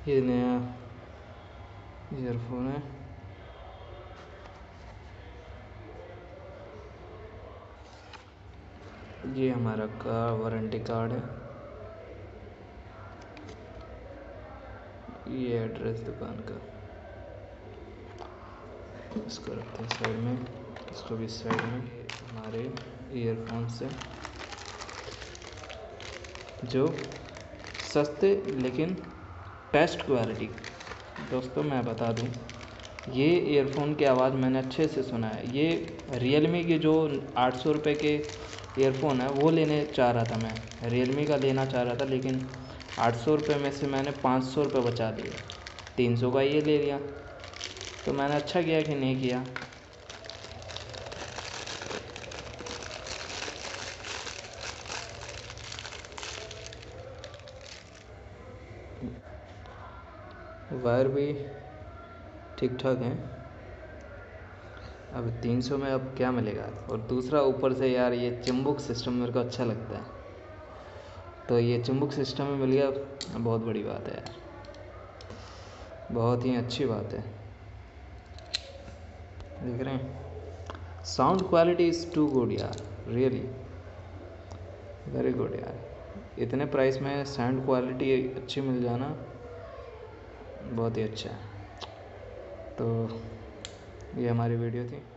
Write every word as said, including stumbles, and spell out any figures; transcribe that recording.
ये नया ईयरफोन है। ये हमारा का वारंटी कार्ड है। ये एड्रेस दुकान का। इसको रखते हैं साइड में, इसको भी साइड में। हमारे ईयरफोन से जो सस्ते लेकिन बेस्ट क्वालिटी। दोस्तों मैं बता दूं, ये ईयरफोन की आवाज़ मैंने अच्छे से सुना है। ये रियलमी के जो आठ सौ रुपये के ईयरफोन है वो लेने चाह रहा था, मैं रियलमी का लेना चाह रहा था, लेकिन आठ सौ रुपये में से मैंने पाँच सौ रुपये बचा दिए, तीन सौ का ये ले लिया। तो मैंने अच्छा किया कि नहीं किया। वायर भी ठीक ठाक है। अब तीन सौ में अब क्या मिलेगा। और दूसरा ऊपर से यार ये चुंबक सिस्टम मेरे को अच्छा लगता है, तो ये चुंबक सिस्टम में मिल गया, बहुत बड़ी बात है यार, बहुत ही अच्छी बात है। देख रहे हैं, sound quality is too good यार, रियली वेरी गुड यार। इतने प्राइस में साउंड क्वालिटी अच्छी मिल जाना बहुत ही अच्छा है। तो ये हमारी वीडियो थी।